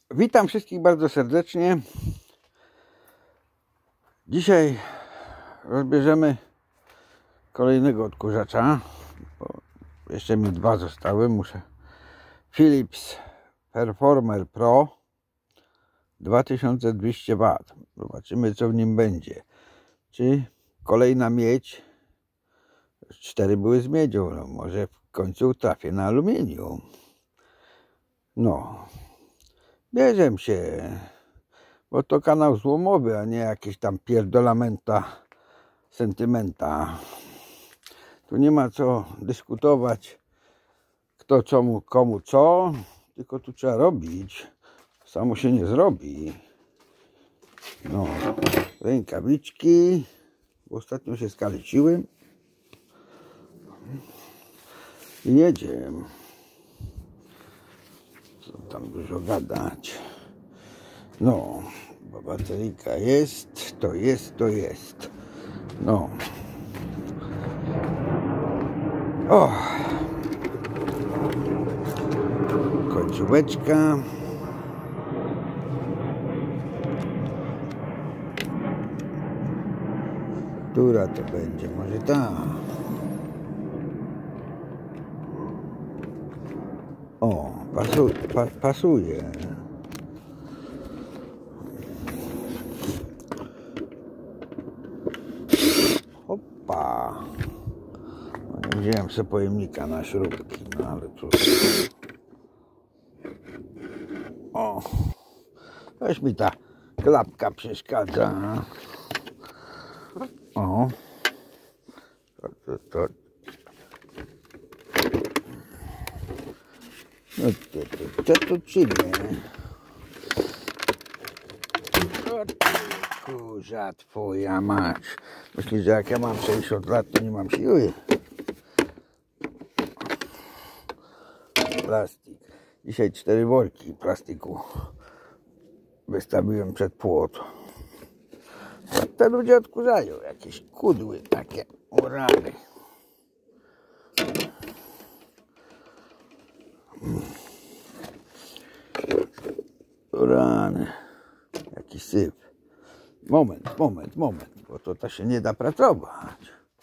Witam wszystkich bardzo serdecznie. Dzisiaj rozbierzemy kolejnego odkurzacza, bo jeszcze mi dwa zostały. Philips Performer Pro 2200 W. Zobaczymy, co w nim będzie. Czy kolejna miedź? 4 były z miedzią, no może w końcu trafię na aluminium. No, bierzem się, bo to kanał złomowy, a nie jakieś tam pierdolamenta, sentymenta. Tu nie ma co dyskutować, kto komu co, tylko tu trzeba robić. Samo się nie zrobi. No, rękawiczki, bo ostatnio się skaleciłem. I jedziemy. Co tam dużo gadać. No, bo bateryjka jest. No. O! Końcóweczka. Która to będzie? Może ta. O, pasuje. Hopa. No, nie wziąłem sobie pojemnika na śrubki, no ale cóż. O, też mi ta klapka przeszkadza. O. No co tu czynię? Kurza twoja mać. Myślisz, że jak ja mam 60 lat, to nie mam siły? Plastik. Dzisiaj 4 worki plastiku wystawiłem przed płot. Te ludzie odkurzają jakieś kudły takie. O rany. O rany. Jaki syf. Moment, bo to się nie da pracować.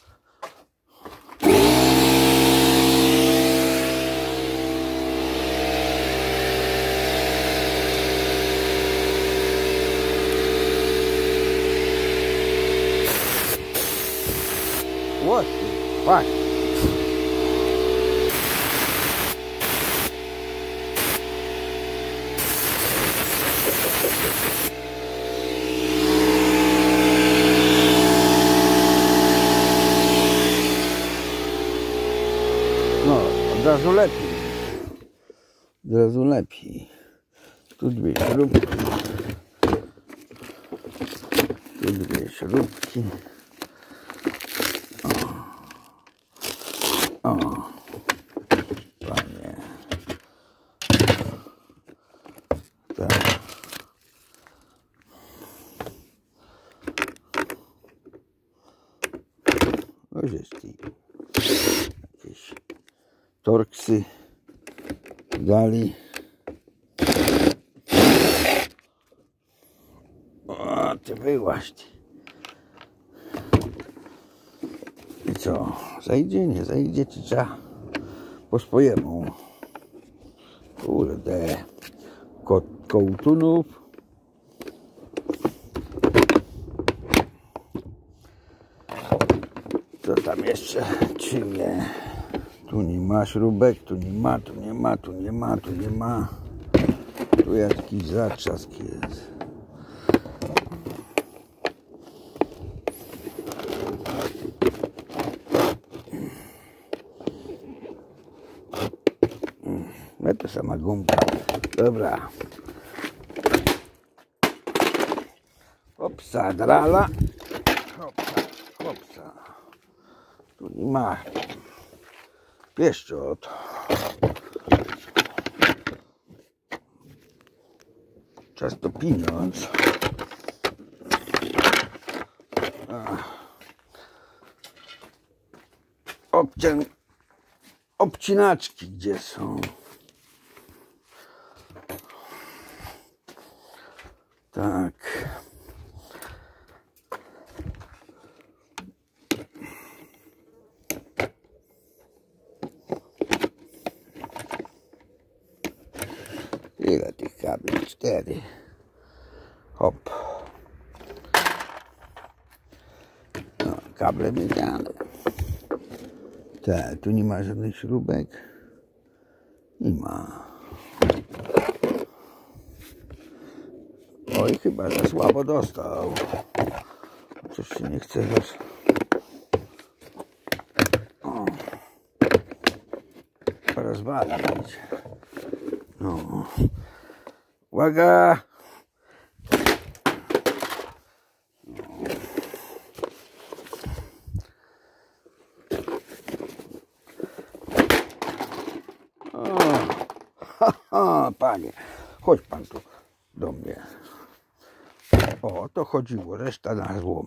What the fuck? No, od razu lepiej. Tu dwie śrubki. O, panie. Tak. No jest jakieś torksy dali. O, ty wyłaź ty. I co? Zajdzie, nie zajdzie, czy trzeba po swojemu? Kurde. Kołtunów. Co tam jeszcze czyje? Tu nie ma śrubek, tu nie ma. Tu jakiś zatrzask jest. No to sama gumka. Dobra. Hopsa, drala. Hopsa. Tu nie ma. Pieszczot. Czas to pieniądz. Obcinaczki gdzie są? Tak. Ile tych kabli? 4. Hop. No, kable wymiany. Tak, tu nie ma żadnych śrubek. Nie ma. Oj, chyba za słabo dostał. Coś się nie chce rozwalić. No. Uwaga! Panie, chodź pan tu do mnie. O, to chodziło, reszta na złom.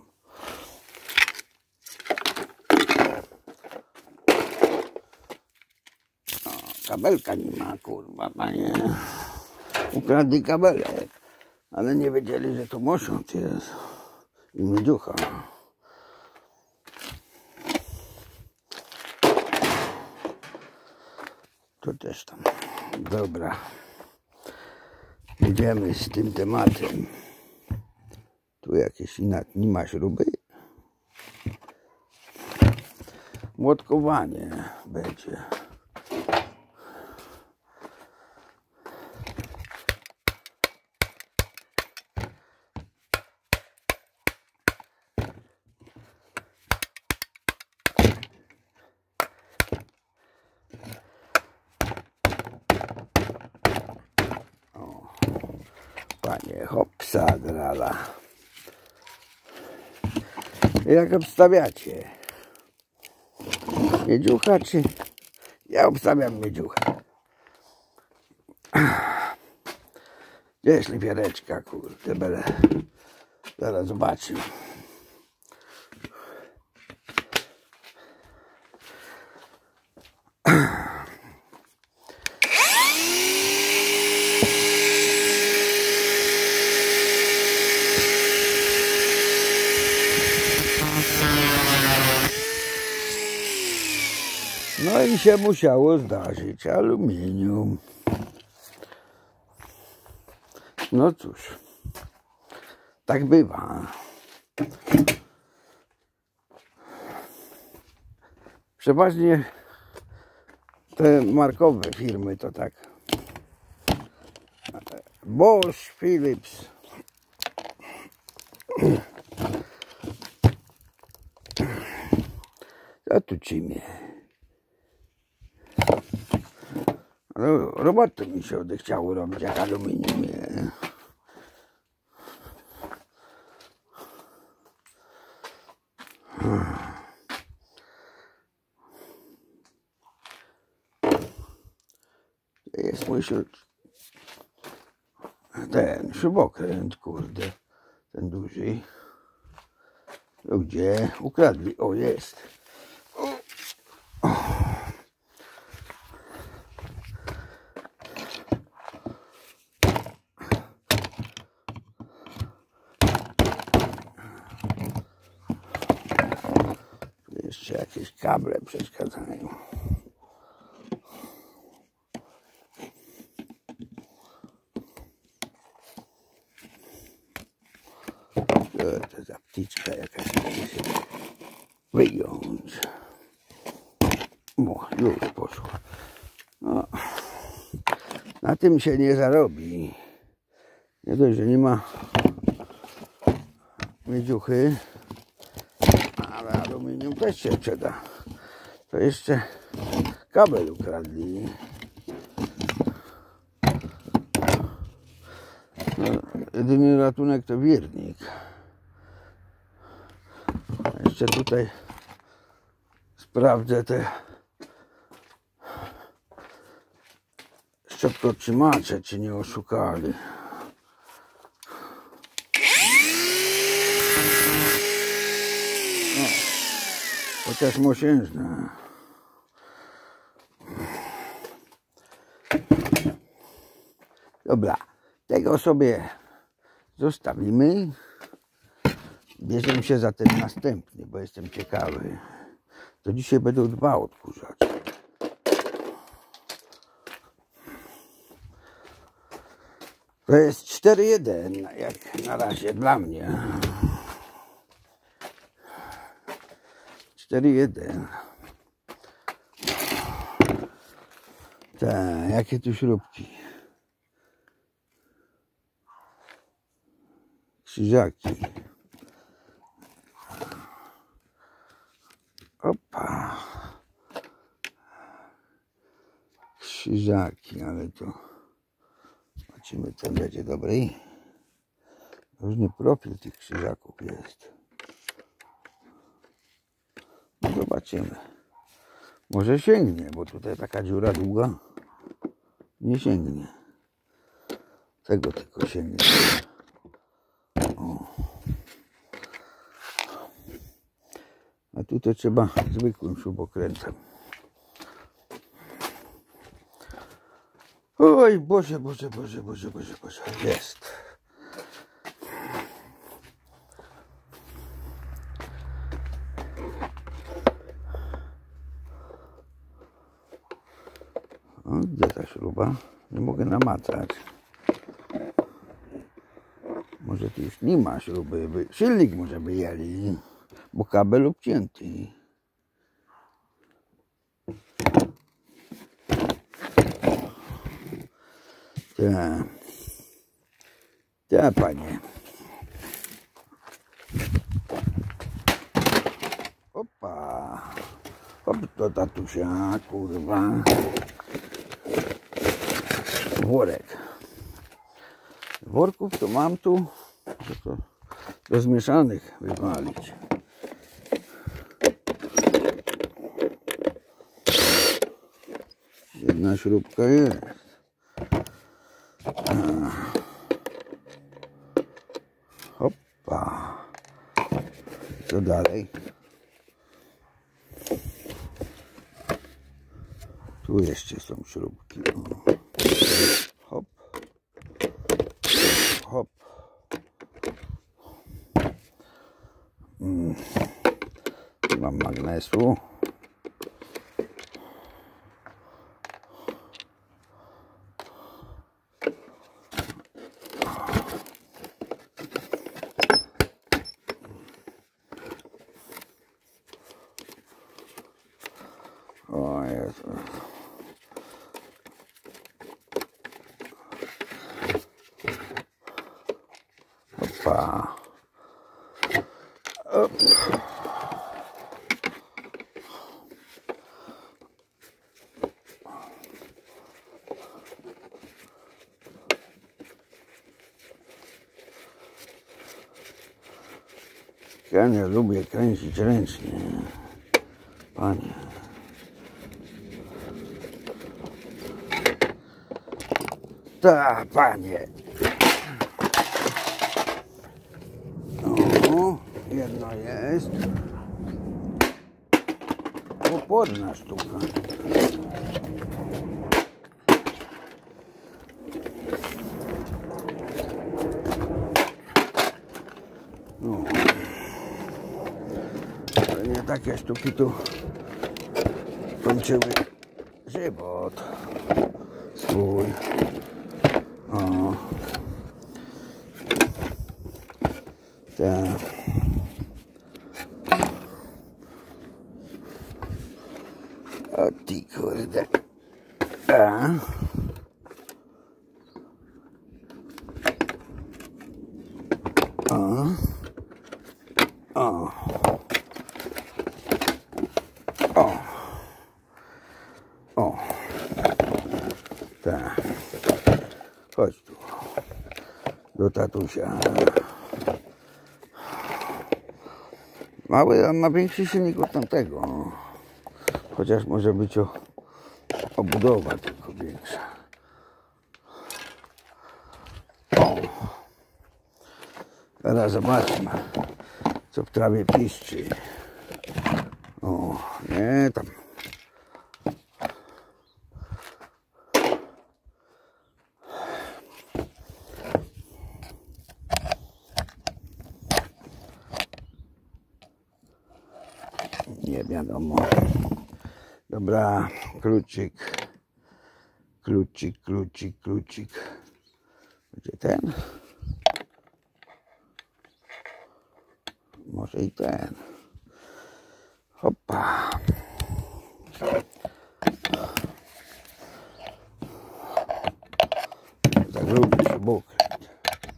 O, kabelka nie ma, kurwa, panie. Ukradli kabelek, ale nie wiedzieli, że to mosiąc jest. I miedziucha. To też tam. Dobra. Idziemy z tym tematem. Tu jakieś nie ma śruby. Młotkowanie będzie. Panie, hopsa, grala. Jak obstawiacie? Miedziucha czy... Ja obstawiam miedziucha. Gdzie jest szlifiereczka, kurde, bele. Zaraz zobaczymy. No i się musiało zdarzyć aluminium. No cóż, tak bywa. Przeważnie te markowe firmy to tak. Bosch, Philips. Co tu cimie? Roboty mi się odechciało robić jak aluminium. Nie? Jest mój ten śrubokręt, kurde, ten duży. No gdzie? Ukradli. O, jest. Jeszcze jakieś kable przeszkadzają. To za pticzka jakaś się wyjąć. O, już poszło. No, na tym się nie zarobi. Nie dość, że nie ma miedziuchy, ale aluminium też się przyda. To jeszcze kabel ukradli. No, jedyny ratunek to wirnik. Jeszcze tutaj sprawdzę te szczotkotrzymacze, czy nie oszukali. No, chociaż mosiężne. Dobra, tego sobie zostawimy. Bierzemy się za ten następny, bo jestem ciekawy. To dzisiaj będą dwa odkurzacze. To jest 4-1, jak na razie dla mnie. 4-1. Tak, jakie tu śrubki? Krzyżaki. Opa. Krzyżaki, ale to zobaczymy, co będzie dobry. Różny profil tych krzyżaków jest. No zobaczymy. Może sięgnie, bo tutaj taka dziura długa. Nie sięgnie. Tego tylko sięgnie. O. A tutaj trzeba zwykłym śrubokrętem. Oj, Boże, Boże, Boże, Boże, Boże, Boże. Jest. O, gdzie ta śruba? Nie mogę namacać. Może tu już nie ma śruby. Silnik może by jeli, bo kabel obcięty. Tak, panie. Opa. Hop, to tatusia, kurwa. Worek. Worków to mam tu do zmieszanych wywalić. Jedna śrubka jest. Hoppa. Co dalej? Tu jeszcze są śrubki. Hop. Hop. Mam magnesu. O Jezu. Opa. Op. Ja nie lubię kręcić ręcznie, panie. Tak, panie. O, jedno jest. Oporna sztuka. No. Nie takie sztuki tu kończyły żywot swój. O. Tak. O ty kurde. A. O. O. O. O. Tak. Chodź tu. Do tatusia. Mały, on ma większy silnik od tamtego. Chociaż może być obudowa tylko większa. O. Teraz zobaczmy, co w trawie piszczy. O, nie tam. wiadomo. Dobra, kluczyk. Gdzie ten? Może i ten. Hopa. Tak lubię się bukrać.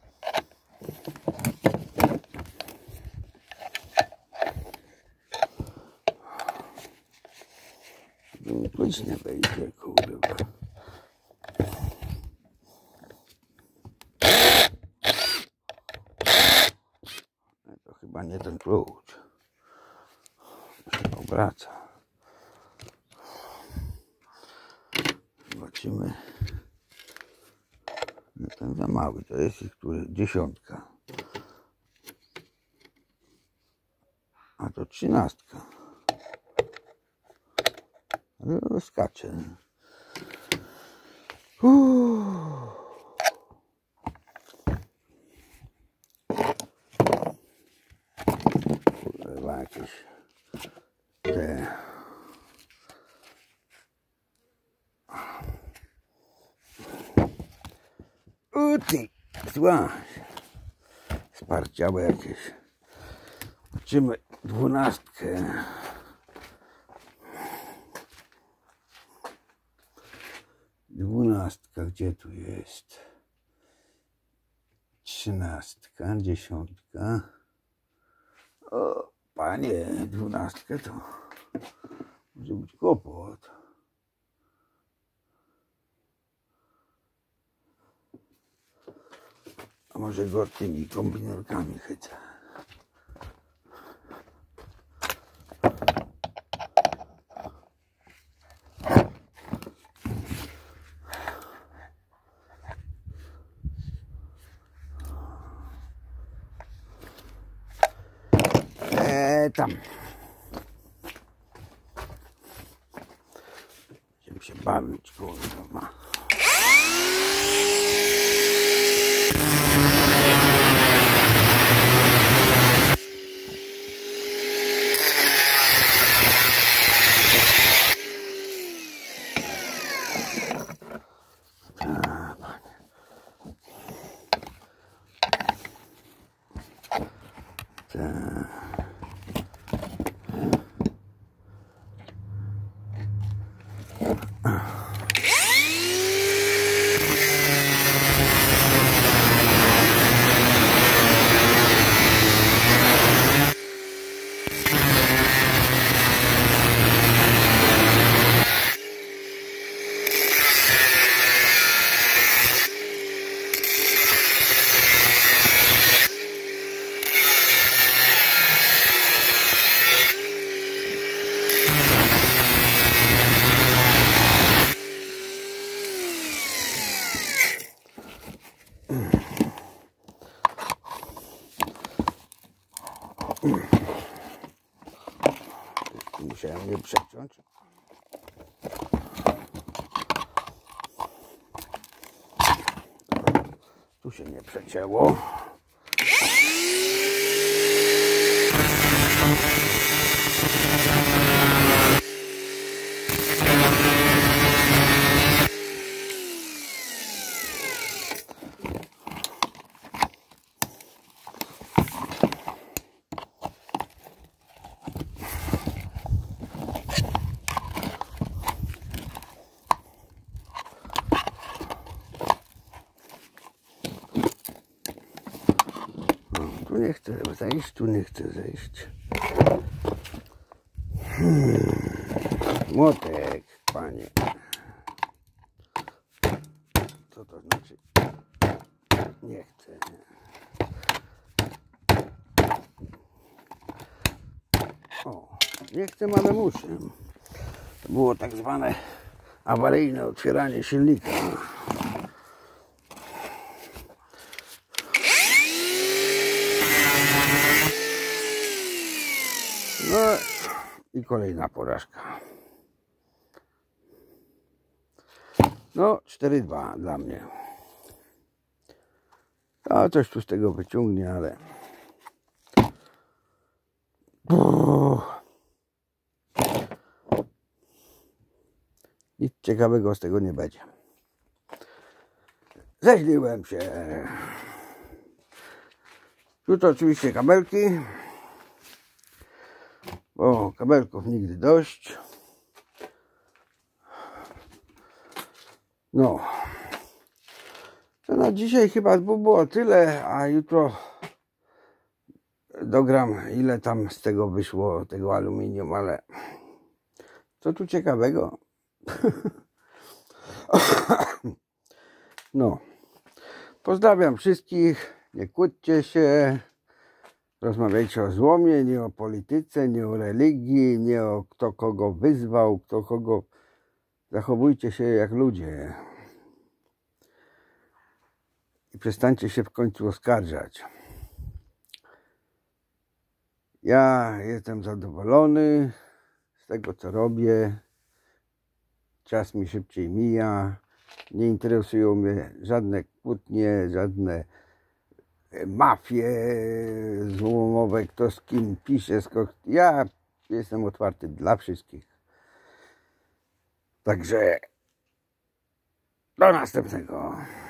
Nic nie będzie, kurwa. To chyba nie ten klucz. Się obraca. Zobaczymy. No ten za mały, to jest ich który 10. A to 13. No, skacze. Kurwa, jakieś te... Ty, słuchaj. Sparciałe jakieś. Zobaczymy 12. 12, gdzie tu jest? 13, 10. O, panie, 12 to może być kłopot. A może go tymi kombinerkami chycę. Tam. Będziemy się bawić, kurwa. Musiałem je przeciąć. Tu się nie przecięło. Tu nie chcę zejść, tu nie chcę zejść. Młotek, panie. Co to znaczy? Nie chcę. O, nie chcę, ale muszę. To było tak zwane awaryjne otwieranie silnika. No i kolejna porażka. No 4-2 dla mnie. A coś tu z tego wyciągnie, ale... ciekawego z tego nie będzie. Zeźliłem się. Tu to oczywiście kabelki, bo kabelków nigdy dość. No, to na dzisiaj chyba było tyle, a jutro dogram, ile tam z tego wyszło, tego aluminium, ale co tu ciekawego? No, pozdrawiam wszystkich, nie kłóćcie się, rozmawiajcie o złomie, nie o polityce, nie o religii, nie o kto kogo wyzwał, kto kogo... Zachowujcie się jak ludzie i przestańcie się w końcu oskarżać. Ja jestem zadowolony z tego, co robię. Czas mi szybciej mija. Nie interesują mnie żadne kłótnie, żadne mafie złomowe, kto z kim pisze. Ja jestem otwarty dla wszystkich. Także do następnego.